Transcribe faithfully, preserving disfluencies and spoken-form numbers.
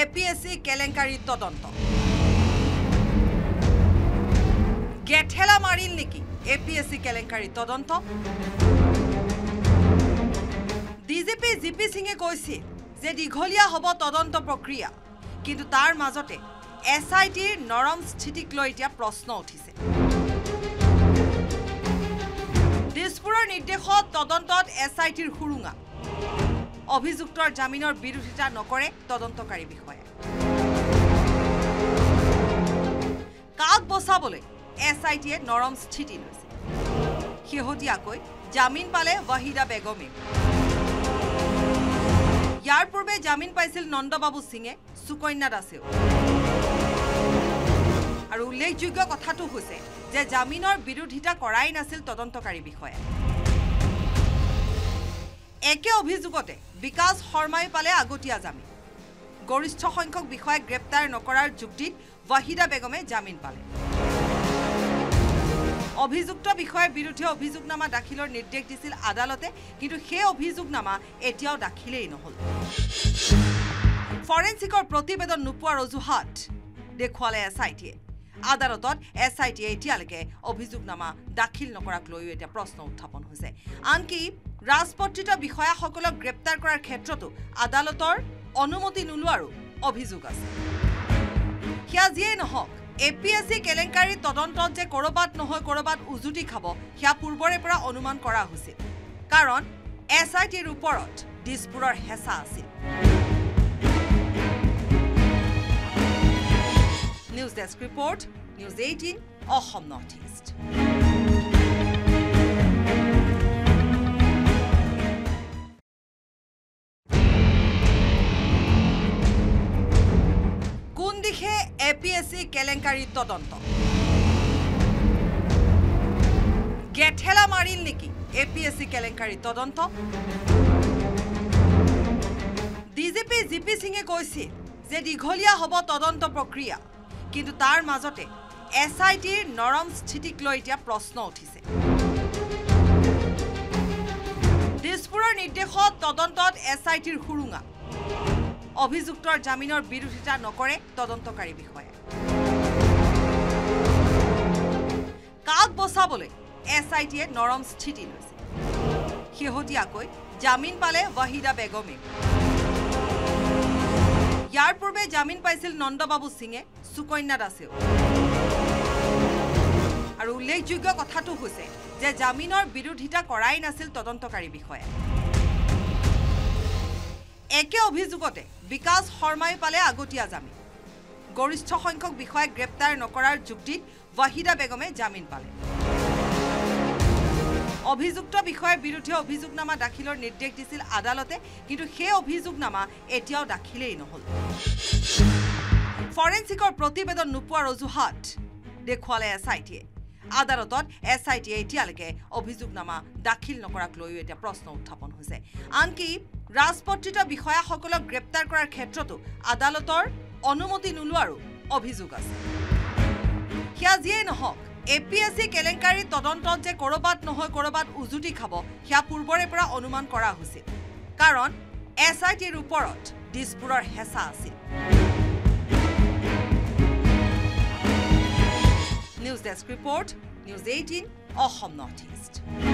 A P S C কেলেংকাৰী তদন্ত গেঠেলা মাৰিল নেকি A P S C কেলেংকাৰী তদন্ত D G P G P সিঙে কৈছিল যে দীঘলীয়া হ'ব তদন্ত প্ৰক্ৰিয়া কিন্তু তাৰ মাজতে S I T ৰ নৰম স্থিতিক লৈ এতিয়া প্ৰশ্ন উঠিছে দিছপুৰৰ নিৰ্দেশত তদন্তত S I T ৰ হুৰুঙা অভিযুক্তৰ জামিনৰ বিৰোধিতা নকৰে তদন্তকাৰী বিষয়া কাক বচাবলৈ S I T য়ে নৰম স্থিতি লৈছে শেহতীয়াকৈ জামিন পালে ৱাহিদা বেগমে ইয়াৰ পূৰ্বে জামিন পাইছিল নন্দবাবু সিঙে সুকন্যা দাসেও আৰু উল্লেখযোগ্য কথাটো হৈছে যে জামিনৰ বিৰোধিতা কৰাই নাছিল তদন্তকাৰী বিষয়া একে অভিযোগতে বিকাশ শৰ্মাই পালে আগতীয়া জামিন গৰিষ্ঠ সংখ্যক বিষয়াক গ্ৰেপ্তাৰ নকৰাৰ যুক্তিত ৱাহিদা বেগমে জামিন পালে অভিযুক্ত বিষয়াৰ বিৰুদ্ধে অভিযোগনামা দাখিলৰ নিৰ্দেশ দিছিল আদালতে কিন্তু সেই অভিযোগনামা এতিয়াও দাখিলেই নহল ফৰেনচিকৰ প্ৰতিবেদন নোপোৱাৰ অজুহাত দেখুৱালে S I T য়ে আদালতত S I T য়ে এতিয়ালৈকে অভিযোগনামা দাখিল নকৰাক লৈ এটা প্ৰশ্ন উত্থাপন হৈছে আনকি ৰাজপত্ৰিত বিষয়াসকলক গ্ৰেপ্তাৰ কৰাৰ ক্ষেত্ৰতো আদালতৰ অনুমতি নোলোৱাৰো অভিযোগ আছে হিয়া যিয়ে নহওক A P S C কেলেংকাৰী তদন্তত যে কৰবাত নহয় কৰবাত উজুটি খাব হিয়া পূৰ্বৰে পৰা অনুমান কৰা হৈছিল কাৰণ S I T ৰ ওপৰত দিছপুৰৰ হেঁচা আছিল News Desk Report, News eighteen, Assam Northeast. কোন দিশে A P S C কেলেংকাৰী তদন্ত গেঠেলা মাৰিল নেকি A P S C কেলেংকাৰী তদন্ত D G P G P সিঙে কৈছিল যে দীঘলীয়া হ'ব তদন্ত প্ৰক্ৰিয়া কিন্তু তাৰ মাজতে S I T ৰ নৰম স্থিতিক লৈ এতিয়া প্ৰশ্ন উঠিছে দিছপুৰৰ নিৰ্দেশত তদন্তত S I T ৰ হুৰুঙা অভিযুক্তৰ জামিনৰ বিৰোধিতা নকৰে তদন্তকাৰী বিষয়া কাক বচাবলৈ S I T য়ে নৰম স্থিতি লৈছে শেহতীয়াকৈ জামিন পালে ৱাহিদা বেগমে ইয়াৰ পূৰ্বে জামিন পাইছিল নন্দবাবু সিঙে সুকন্যা দাসেও আৰু উল্লেখযোগ্য কথাটো হৈছে যে জামিনৰ বিৰোধিতা কৰাই নাছিল তদন্তকাৰী বিষয়া একে অভিযোগতে বিকাশ শৰ্মাই পালে আগতীয়া জামিন গৰিষ্ঠ সংখ্যক বিষয়াক গ্ৰেপ্তাৰ নকৰাৰ যুক্তিত ৱাহিদা বেগমে জামিন পালে অভিযুক্ত বিষয়াৰ বিৰুদ্ধে অভিযোগনামা দাখিলৰ নিৰ্দেশ দিছিল আদালতে কিন্তু সেই অভিযোগনামা এতিয়াও দাখিলেই নহল ফৰেনচিকৰ প্ৰতিবেদন নোপোৱাৰ অজুহাত দেখুৱালে S I T য়ে আদালতত S I T য়ে এতিয়ালৈকে অভিযোগনামা দাখিল নকৰাক লৈ এটা প্ৰশ্ন উত্থাপন হৈছে আনকি ৰাজপত্ৰিত বিষয়াসকলক গ্ৰেপ্তাৰ কৰাৰ ক্ষেত্ৰতো আদালতৰ অনুমতি নোলোৱাৰো অভিযোগ আছে হিয়া যিয়ে নহওক A P S C কেলেংকাৰী তদন্তত যে কৰবাত নহয় কৰবাত উজুটি খাব হিয়া পূৰ্বৰে পৰা অনুমান কৰা হৈছিল কাৰণ S I T ৰ ওপৰত দিছপুৰৰ হেঁচা আছিল News Desk Report, News eighteen, Assam Northeast.